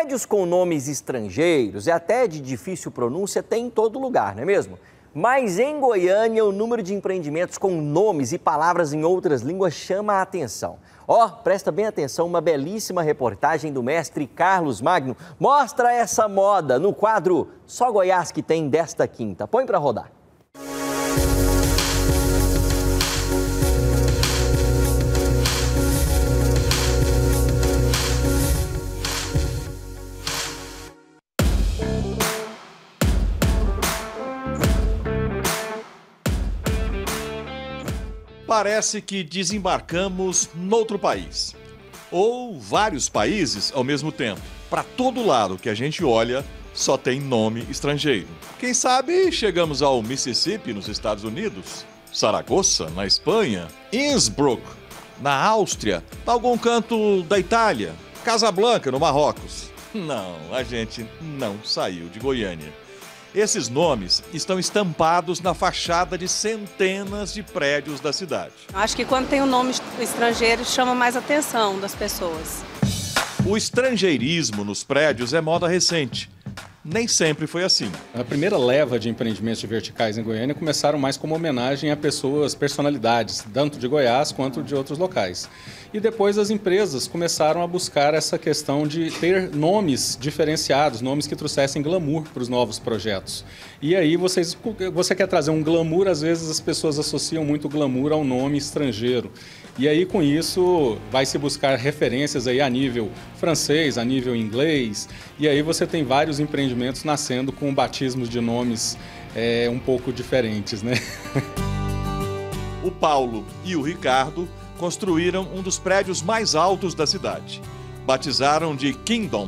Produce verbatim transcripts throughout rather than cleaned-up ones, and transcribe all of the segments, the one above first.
Prédios com nomes estrangeiros e até de difícil pronúncia tem em todo lugar, não é mesmo? Mas em Goiânia, o número de empreendimentos com nomes e palavras em outras línguas chama a atenção. Ó, oh, presta bem atenção, uma belíssima reportagem do mestre Carlos Magno mostra essa moda no quadro Só Goiás que tem desta quinta. Põe para rodar. Parece que desembarcamos noutro país. Ou vários países ao mesmo tempo. Para todo lado que a gente olha, só tem nome estrangeiro. Quem sabe chegamos ao Mississippi, nos Estados Unidos, Saragoça, na Espanha, Innsbruck, na Áustria, algum canto da Itália, Casablanca, no Marrocos. Não, a gente não saiu de Goiânia. Esses nomes estão estampados na fachada de centenas de prédios da cidade. Acho que quando tem um nome estrangeiro, chama mais atenção das pessoas. O estrangeirismo nos prédios é moda recente. Nem sempre foi assim. A primeira leva de empreendimentos de verticais em Goiânia começaram mais como homenagem a pessoas, personalidades, tanto de Goiás quanto de outros locais. E depois as empresas começaram a buscar essa questão de ter nomes diferenciados, nomes que trouxessem glamour para os novos projetos. E aí vocês, você quer trazer um glamour, às vezes as pessoas associam muito glamour ao nome estrangeiro. E aí com isso vai se buscar referências aí a nível francês, a nível inglês, e aí você tem vários empreendimentos nascendo com batismos de nomes é, um pouco diferentes, né? O Paulo e o Ricardo construíram um dos prédios mais altos da cidade. Batizaram de Kingdom,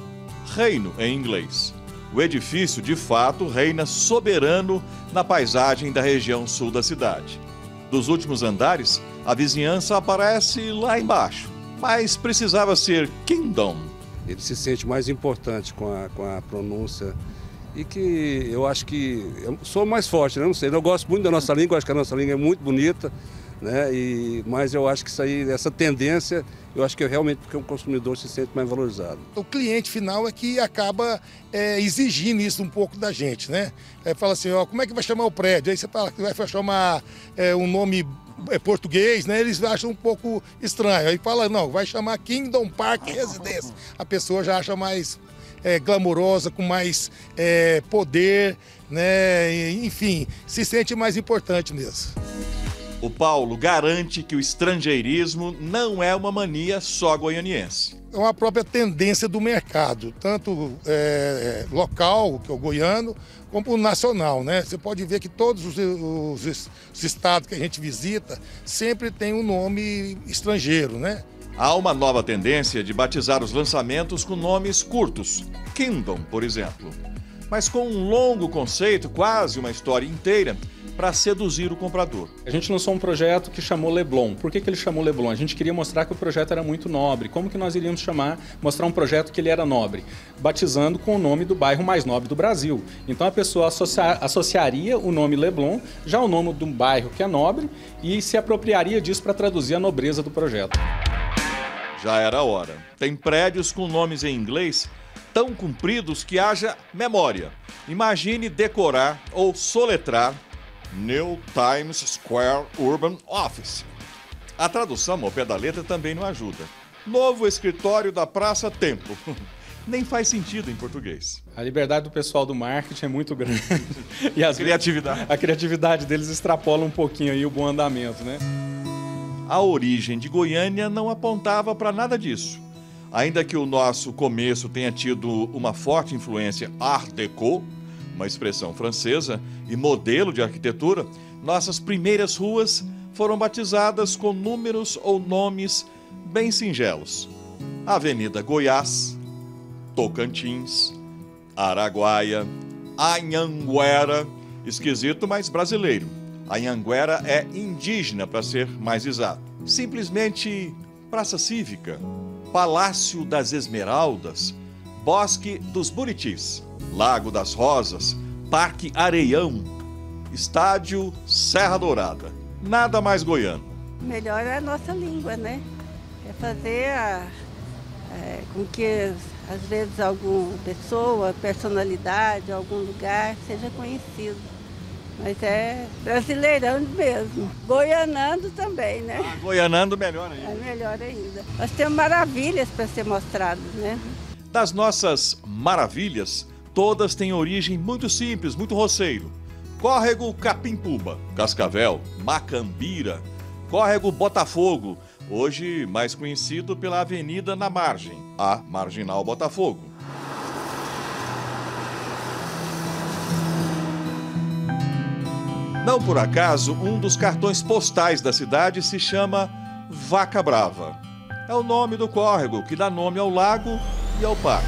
reino em inglês. O edifício, de fato, reina soberano na paisagem da região sul da cidade. Dos últimos andares, a vizinhança aparece lá embaixo, mas precisava ser Kingdom. Ele se sente mais importante com a, com a pronúncia e que eu acho que eu sou mais forte, né? Não sei, eu gosto muito da nossa língua, acho que a nossa língua é muito bonita, né? E, mas eu acho que isso aí, essa tendência, eu acho que é realmente porque o consumidor se sente mais valorizado. O cliente final é que acaba é, exigindo isso um pouco da gente, né? É, fala assim, ó, como é que vai chamar o prédio? Aí você fala que vai chamar é, um nome é, português, né? Eles acham um pouco estranho. Aí fala, não, vai chamar Kingdom Park Residência. A pessoa já acha mais é, glamourosa, com mais é, poder, né? Enfim, se sente mais importante mesmo. O Paulo garante que o estrangeirismo não é uma mania só goianiense. É uma própria tendência do mercado, tanto é, local, que é o goiano, como o nacional, né? Você pode ver que todos os, os, os estados que a gente visita sempre tem um nome estrangeiro, né? Há uma nova tendência de batizar os lançamentos com nomes curtos. Kingdom, por exemplo. Mas com um longo conceito, quase uma história inteira, para seduzir o comprador. A gente lançou um projeto que chamou Leblon. Por que que ele chamou Leblon? A gente queria mostrar que o projeto era muito nobre. Como que nós iríamos chamar, mostrar um projeto que ele era nobre? Batizando com o nome do bairro mais nobre do Brasil. Então a pessoa associa, associaria o nome Leblon, já o nome do bairro que é nobre, e se apropriaria disso para traduzir a nobreza do projeto. Já era a hora. Tem prédios com nomes em inglês tão compridos que haja memória. Imagine decorar ou soletrar New Times Square Urban Office. A tradução ao pé da letra também não ajuda. Novo escritório da Praça Tempo. Nem faz sentido em português. A liberdade do pessoal do marketing é muito grande. E as criatividade. A criatividade deles extrapola um pouquinho aí o bom andamento, né? A origem de Goiânia não apontava para nada disso. Ainda que o nosso começo tenha tido uma forte influência Art Deco, uma expressão francesa e modelo de arquitetura, nossas primeiras ruas foram batizadas com números ou nomes bem singelos. Avenida Goiás, Tocantins, Araguaia, Anhanguera, esquisito, mas brasileiro. Anhanguera é indígena, para ser mais exato. Simplesmente Praça Cívica, Palácio das Esmeraldas, Bosque dos Buritis, Lago das Rosas, Parque Areião, Estádio Serra Dourada. Nada mais goiano. Melhor é a nossa língua, né? É fazer a, é, com que Às vezes alguma pessoa, personalidade, algum lugar seja conhecido. Mas é brasileirando mesmo. Goianando também, né? Ah, goianando melhor ainda. É melhor ainda. Nós temos maravilhas para ser mostradas, né? Das nossas maravilhas, todas têm origem muito simples, muito roceiro. Córrego Capimpuba, Cascavel, Macambira, Córrego Botafogo, hoje mais conhecido pela Avenida na Margem, a Marginal Botafogo. Não por acaso, um dos cartões postais da cidade se chama Vaca Brava. É o nome do córrego que dá nome ao lago e ao parque.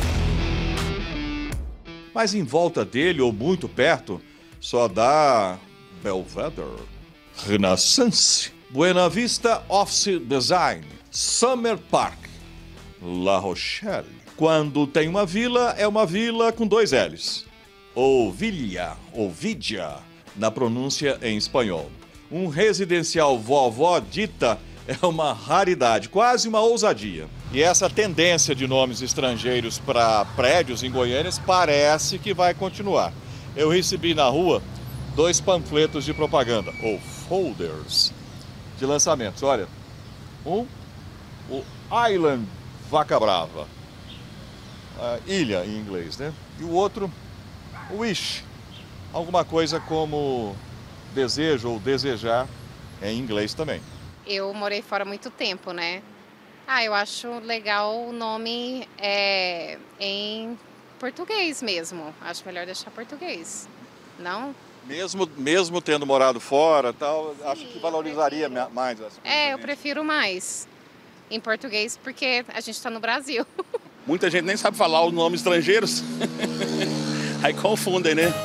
Mas em volta dele, ou muito perto, só dá Belvedere, Renaissance, Buena Vista Office Design, Summer Park, La Rochelle. Quando tem uma vila, é uma vila com dois L's. Ou Villa, ou Vidia, na pronúncia em espanhol. Um residencial vovó dita é uma raridade, quase uma ousadia. E essa tendência de nomes estrangeiros para prédios em Goiânia parece que vai continuar. Eu recebi na rua dois panfletos de propaganda, ou folders, de lançamentos. Olha, um, o Island Vaca Brava, a ilha em inglês, né? E o outro, Wish, alguma coisa como desejo ou desejar em inglês também. Eu morei fora há muito tempo, né? Ah, eu acho legal o nome é, em português mesmo. Acho melhor deixar português, não? Mesmo, mesmo tendo morado fora, tal, acho que valorizaria mais essa. É, eu prefiro mais em português porque a gente está no Brasil. Muita gente nem sabe falar os nomes estrangeiros. Aí confundem, né?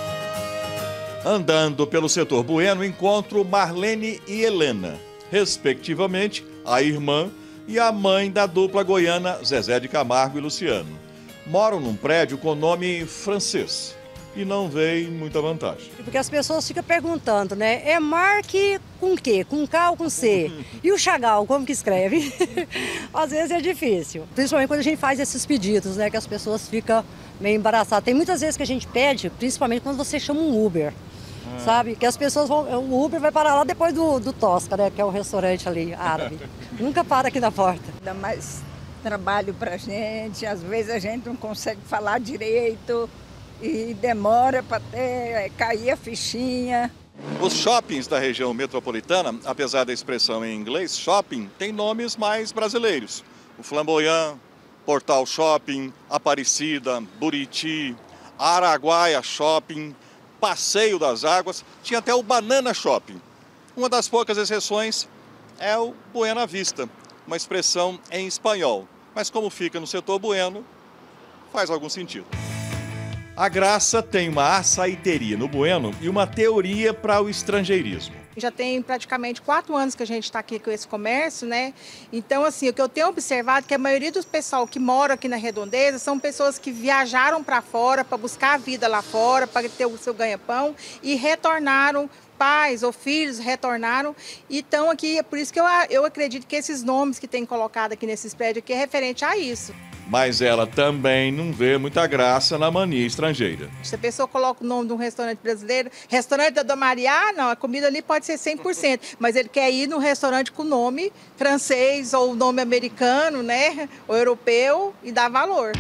Andando pelo setor Bueno, encontro Marlene e Helena, respectivamente a irmã e a mãe da dupla goiana Zezé de Camargo e Luciano. Moram num prédio com nome francês e não veem muita vantagem. Porque as pessoas ficam perguntando, né? É Mark com quê? Com K ou com C? E o Chagall, como que escreve? Às vezes é difícil. Principalmente quando a gente faz esses pedidos, né? Que as pessoas ficam meio embaraçadas. Tem muitas vezes que a gente pede, principalmente quando você chama um Uber. Ah. Sabe? Que as pessoas vão... O Uber vai parar lá depois do, do Tosca, né? Que é o restaurante ali, árabe. Nunca para aqui na porta. Dá mais trabalho pra gente. Às vezes a gente não consegue falar direito. E demora para até cair a fichinha. Os shoppings da região metropolitana, apesar da expressão em inglês, shopping, tem nomes mais brasileiros. O Flamboyant, Portal Shopping, Aparecida, Buriti, Araguaia Shopping, Passeio das Águas, tinha até o Banana Shopping. Uma das poucas exceções é o Buena Vista, uma expressão em espanhol. Mas como fica no setor Bueno, faz algum sentido. A Graça tem uma açaiteria no Bueno e uma teoria para o estrangeirismo. Já tem praticamente quatro anos que a gente está aqui com esse comércio, né? Então, assim, o que eu tenho observado é que a maioria dos pessoal que mora aqui na Redondeza são pessoas que viajaram para fora para buscar a vida lá fora, para ter o seu ganha-pão e retornaram, pais ou filhos retornaram e estão aqui. É por isso que eu, eu acredito que esses nomes que tem colocado aqui nesses prédios aqui é referente a isso. Mas ela também não vê muita graça na mania estrangeira. Se a pessoa coloca o nome de um restaurante brasileiro, restaurante da Dona Maria, não, a comida ali pode ser cem por cento, mas ele quer ir num restaurante com nome francês ou nome americano, né, ou europeu, e dar valor.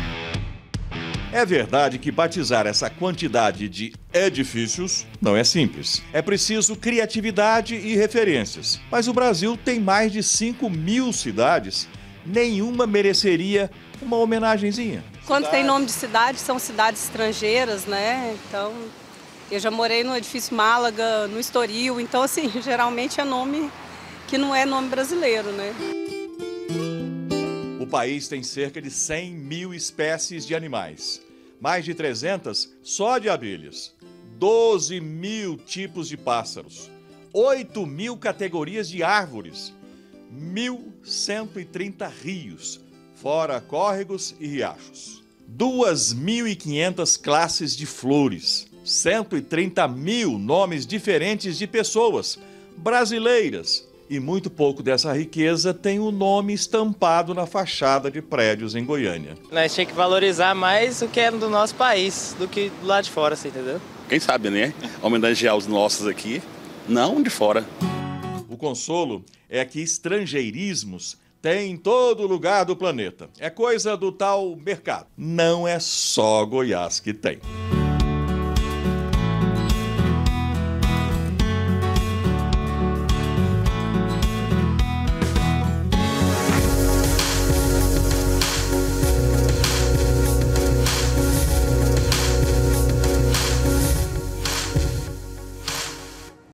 É verdade que batizar essa quantidade de edifícios não é simples. É preciso criatividade e referências. Mas o Brasil tem mais de cinco mil cidades, nenhuma mereceria uma homenagenzinha. Quando tem nome de cidade, são cidades estrangeiras, né? Então, eu já morei no edifício Málaga, no Estoril, então, assim, geralmente é nome que não é nome brasileiro, né? O país tem cerca de cem mil espécies de animais, mais de trezentas só de abelhas, doze mil tipos de pássaros, oito mil categorias de árvores, mil cento e trinta rios, fora córregos e riachos. duas mil e quinhentas classes de flores, cento e trinta mil nomes diferentes de pessoas brasileiras E muito pouco dessa riqueza tem o nome estampado na fachada de prédios em Goiânia. Nós tínhamos que valorizar mais o que é do nosso país do que do lado de fora, você entendeu? Quem sabe, né? Homenagear os nossos aqui, não de fora. O consolo é que estrangeirismos tem em todo lugar do planeta. É coisa do tal mercado. Não é só Goiás que tem.